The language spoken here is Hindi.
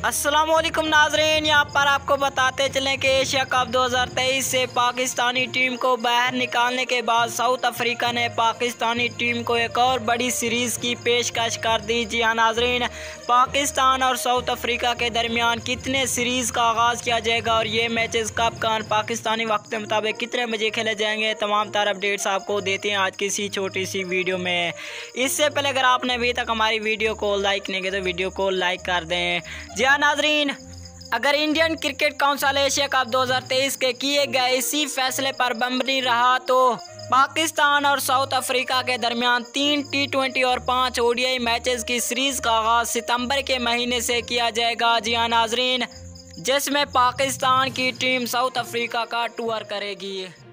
अस्सलामुअलैकुम नाजरीन, यहाँ पर आपको बताते चलें कि एशिया कप 2023 से पाकिस्तानी टीम को बाहर निकालने के बाद साउथ अफ्रीका ने पाकिस्तानी टीम को एक और बड़ी सीरीज़ की पेशकश कर दी। जी हाँ नाजरीन, पाकिस्तान और साउथ अफ्रीका के दरमियान कितने सीरीज़ का आगाज़ किया जाएगा और ये मैचेस कब कहाँ पाकिस्तानी वक्त के मुताबिक कितने बजे खेले जाएंगे, तमाम तार अपडेट्स आपको देते हैं आज की इसी छोटी सी वीडियो में। इससे पहले अगर आपने अभी तक हमारी वीडियो को लाइक नहीं किया तो वीडियो को लाइक कर दें। जी नाजरीन, अगर Indian cricket council Asia cup 2023 के किए गए इसी फैसले पर बनी रहा तो पाकिस्तान और साउथ अफ्रीका के दरमियान 3 T20 और 5 ODI मैचेस की सीरीज़ का आगाज़ सितंबर के महीने से किया जाएगा। जी हाँ नाजरीन, जिसमें पाकिस्तान की टीम साउथ अफ्रीका का टूर करेगी।